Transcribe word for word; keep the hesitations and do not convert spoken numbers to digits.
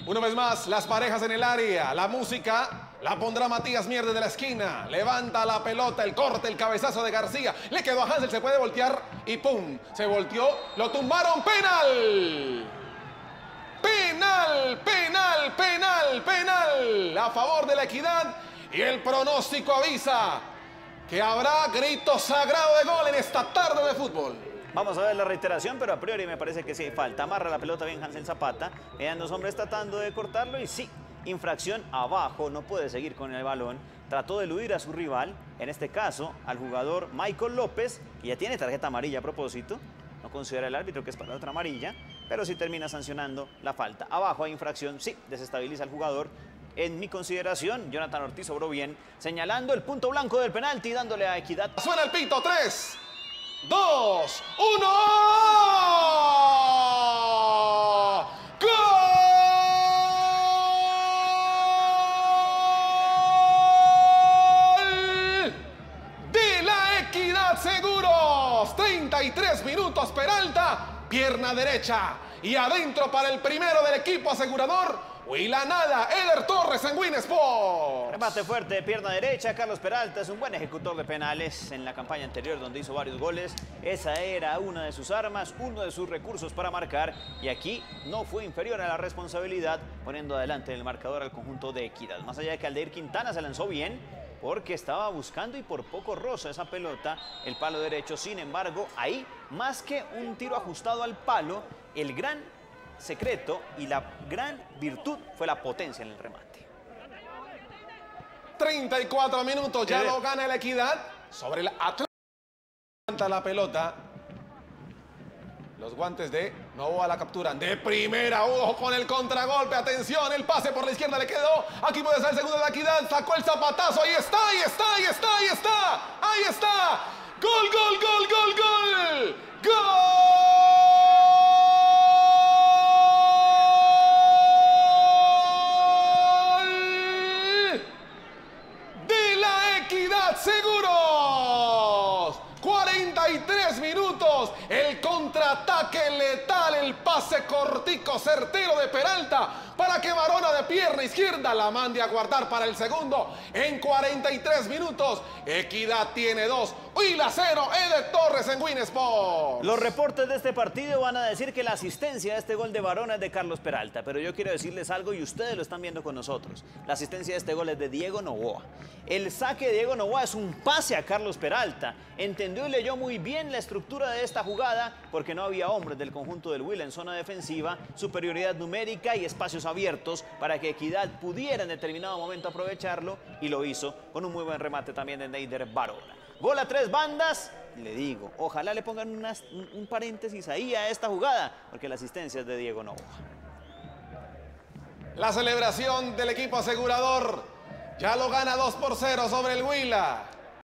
Una vez más, las parejas en el área. La música la pondrá Matías Mier desde la esquina. Levanta la pelota, el corte, el cabezazo de García. Le quedó a Hansel, se puede voltear y ¡pum! Se volteó, lo tumbaron. ¡Penal! ¡Penal! ¡Penal! ¡Penal! ¡Penal! A favor de la Equidad. Y el pronóstico avisa que habrá grito sagrado de gol en esta tarde de fútbol. Vamos a ver la reiteración, pero a priori me parece que sí hay falta. Amarra la pelota bien Hansel Zapata. Vean dos hombres tratando de cortarlo y sí, infracción abajo. No puede seguir con el balón. Trató de eludir a su rival, en este caso al jugador Michael López, que ya tiene tarjeta amarilla a propósito. No considera el árbitro que es para otra amarilla, pero sí termina sancionando la falta. Abajo hay infracción, sí, desestabiliza al jugador. En mi consideración, Jonathan Ortiz obró bien, señalando el punto blanco del penalti, dándole a Equidad. Suena el pito, tres, dos, uno. ¡Gol de la Equidad Seguros! treinta y tres minutos, Peralta, pierna derecha y adentro para el primero del equipo asegurador. Huila nada, Eder Torres en Win Sports. Remate fuerte de pierna derecha. Carlos Peralta es un buen ejecutor de penales. En la campaña anterior, donde hizo varios goles, esa era una de sus armas, uno de sus recursos para marcar. Y aquí no fue inferior a la responsabilidad, poniendo adelante en el marcador al conjunto de Equidad. Más allá de que Aldair Quintana se lanzó bien, porque estaba buscando y por poco roza esa pelota el palo derecho. Sin embargo, ahí, más que un tiro ajustado al palo, el gran secreto y la gran virtud fue la potencia en el remate. treinta y cuatro minutos, ya lo gana la Equidad sobre el Atlético. Levanta la pelota. Los guantes de Novoa la capturan de primera. Ojo con el contragolpe. Atención, el pase por la izquierda le quedó. Aquí puede ser el segundo de la Equidad. Sacó el zapatazo. Ahí está, ahí está, ahí está, ahí está. Ahí está. Gol, gol, gol, gol, gol. Gol. Seguros, cuarenta y tres minutos, el contraataque letal, el pase cortico, certero de Peralta para que Varona de pierna izquierda la mande a guardar para el segundo. En cuarenta y tres minutos, Equidad tiene dos, Huila cero, Eder Torres en Win Sports. Los reportes de este partido van a decir que la asistencia a este gol de Varona es de Carlos Peralta, pero yo quiero decirles algo y ustedes lo están viendo con nosotros. La asistencia de este gol es de Diego Novoa. El saque de Diego Novoa es un pase a Carlos Peralta. Entendió y leyó muy bien la estructura de esta jugada porque no había hombres del conjunto del Huila en zona defensiva, superioridad numérica y espacios abiertos para que Equidad pudiera en determinado momento aprovecharlo, y lo hizo con un muy buen remate también de Neider Varona. Gol a tres bandas, le digo, ojalá le pongan unas, un, un paréntesis ahí a esta jugada, porque la asistencia es de Diego Novoa. La celebración del equipo asegurador ya lo gana dos por cero sobre el Huila.